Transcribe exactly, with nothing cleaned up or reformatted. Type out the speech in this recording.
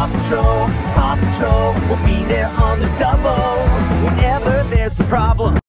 Paw Patrol, Paw Patrol, we'll be there on the double.